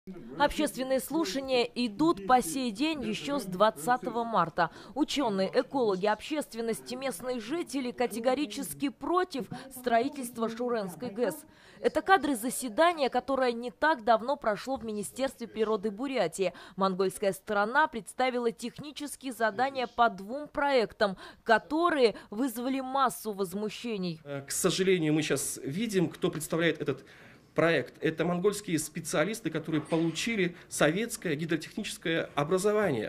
Общественные слушания идут по сей день еще с 20 марта. Ученые, экологи, общественность и местные жители категорически против строительства Шуренской ГЭС. Это кадры заседания, которое не так давно прошло в Министерстве природы Бурятии. Монгольская сторона представила технические задания по 2 проектам, которые вызвали массу возмущений. К сожалению, мы сейчас видим, кто представляет этот проект. Это монгольские специалисты, которые получили советское гидротехническое образование.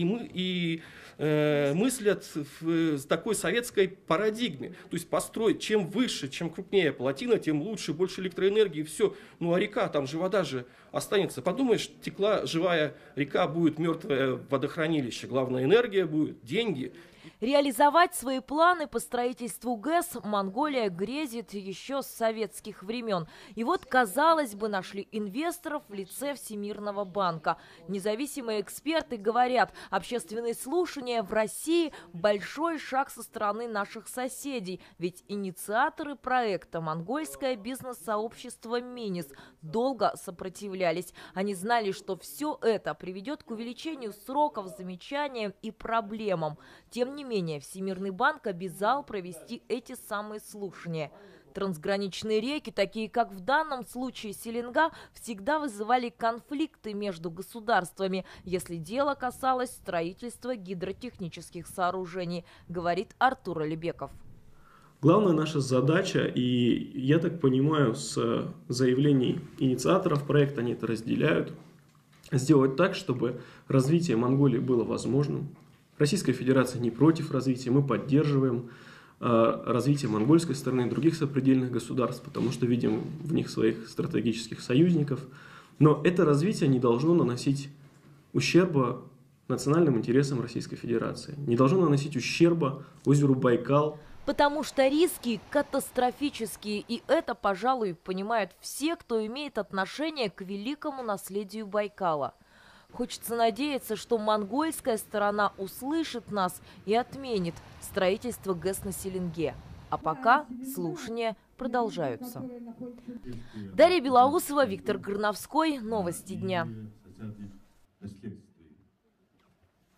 Они мыслят в такой советской парадигме. То есть построить, чем выше, чем крупнее плотина, тем лучше, больше электроэнергии, все. Ну а река, там же вода же останется. Подумаешь, текла живая река, будет мертвое водохранилище. Главное, энергия будет, деньги. Реализовать свои планы по строительству ГЭС Монголия грезит еще с советских времен. И вот, казалось бы, нашли инвесторов в лице Всемирного банка. Независимые эксперты говорят, общественные слушания в России – большой шаг со стороны наших соседей. Ведь инициаторы проекта, монгольское бизнес-сообщество МИНИС, долго сопротивлялись. Они знали, что все это приведет к увеличению сроков, замечаниям и проблемам. Тем не менее, Всемирный банк обязал провести эти самые слушания. Трансграничные реки, такие как в данном случае Селенга, всегда вызывали конфликты между государствами, если дело касалось строительства гидротехнических сооружений, говорит Артур Алибеков. Главная наша задача, и я так понимаю, с заявлений инициаторов проекта, они это разделяют, сделать так, чтобы развитие Монголии было возможным. Российская Федерация не против развития, мы поддерживаем развитие монгольской стороны и других сопредельных государств, потому что видим в них своих стратегических союзников. Но это развитие не должно наносить ущерба национальным интересам Российской Федерации, не должно наносить ущерба озеру Байкал. Потому что риски катастрофические, и это, пожалуй, понимают все, кто имеет отношение к великому наследию Байкала. Хочется надеяться, что монгольская сторона услышит нас и отменит строительство ГЭС на Селенге. А пока слушания продолжаются. Дарья Белоусова, Виктор Горновской. Новости дня.